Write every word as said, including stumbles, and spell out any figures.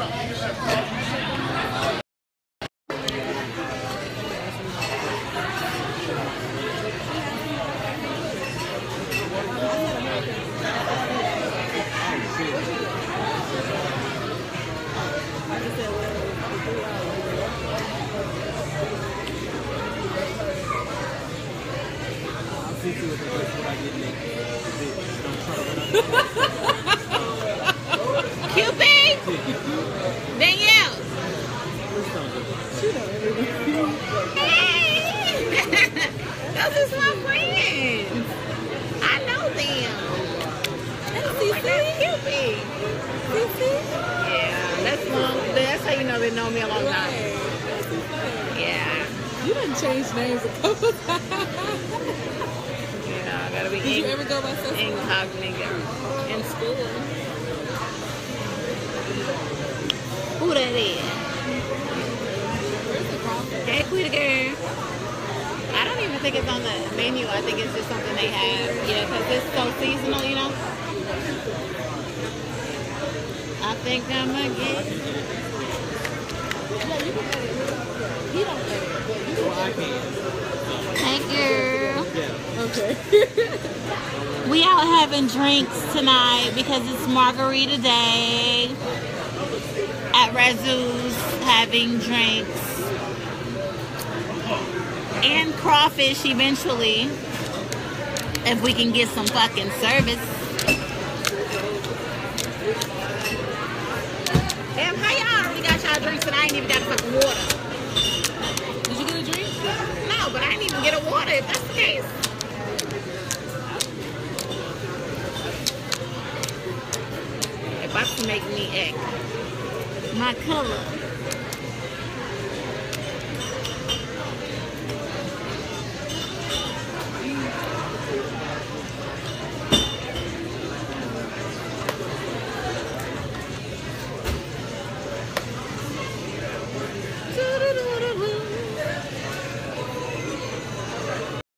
Cupid! Danielle! Hey! Those is my friends. I know them. That's Cupid. Yeah, that's long. That's how you know they know me a long time. Yeah. You done changed names a couple times. Yeah, I gotta be. Did you ever go by Cecily? Incognito in school. Who that is? Hey, Quita girl. I don't even think it's on the menu. I think it's just something they have. Yeah, because it's so seasonal, you know. I think I'm gonna get. Yeah, you can edit it. He don't edit it, but you Well, I can. Thank you. Yeah. Okay. We out having drinks tonight because it's margarita day. At Razoo's having drinks. And crawfish eventually. If we can get some fucking service. Damn, how y'all already got y'all drinks and I ain't even got fucking water? Did you get a drink? No, but I didn't even get a water if that's the case. It's about to make me act. My color.